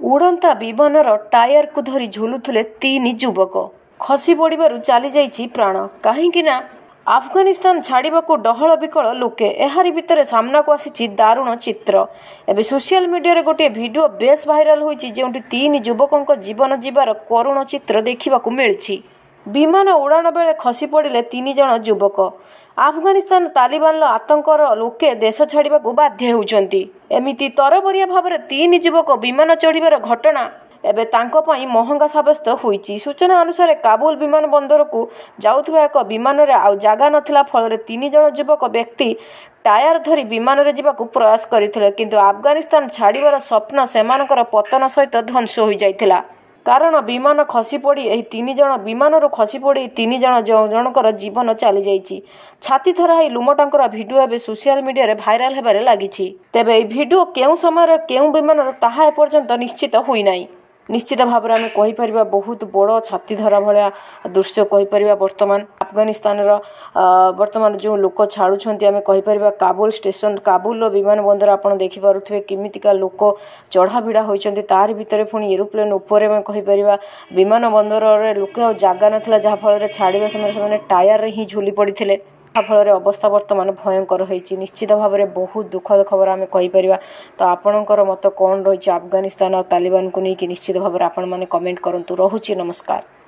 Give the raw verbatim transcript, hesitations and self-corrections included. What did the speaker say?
उड़ंता विमानर tyre को धरी झुलुले तीन युवक खसी पड़ू चली जाइछि प्राण कहीं आफगानिस्तान छाड़ा डहल विकल लोके एहारी भितर सामना को आसी दारुण चित्र। एबे सोशल मीडिया रे गोटे वीडियो बेस भाइराल होइछि जेउठी तीन युवकों जीवन जीवार करुण चित्र देखा मिली। विमान उड़ाण बेले खसी पड़े तीन जन युवक। आफगानिस्तान तालिबान आतंकर लोके देश छाड़ा बाध्य होउछंती। एमिति तरबरिया भाव में तीन युवक विमान चढ़िबार घटना एबे तांको पई महंगा साब्यस्त होइछि। सूचना अनुसार काबुल विमान बंदर को जाउथबा एक विमान रे आउ जागा नथिला फल तीन जन युवक व्यक्ति टायर धरी विमान रे जिबाकू प्रयास करथिले किंतु आफगानिस्तान छाड़िबार स्वप्न सेमानकर पतन सहित ध्वंस हो जाइथिला। कारण विमान खसी पड़ी एही तीन जन विमान खसी पड़ी तीन जन जनकर जीवन चली जाइछि। छाती थराई लुमटांकर भिडियो एबे सोशल मीडिया रे भाइराल हेबारे लागिछि। तेबे एही भिडियो केउ समय केउ विमान ताहा एपर्यंत निश्चित होई नाही। निश्चित भाव में कहीपर बहुत बड़ छाती धरा भाया दृश्य कहीपर। बर्तमान आफगानिस्तान बर्तमान जो लोक छाड़ुंट आम कहीपर काबुल स्टेशन काबुल विमान बंदर आपड़ देखिपे केमितिका लोक चढ़ा भिड़ा होती तार भितर पुणी एरोप्लेन उपर कहीपर विमान बंदर लोक जगह नाला जहाँफल छाड़ा समय टायर ही झुली पड़ते फल अवस्था बर्तमान भयंकर होती। निश्चित भाव में बहुत दुखद खबर आम कहीपर। तो आपणकर मत कौन रही आफगानिस्तान और तालिबान को लेकिन निश्चित भाव में आपण मैंने कमेंट करूँ। रहुछि नमस्कार।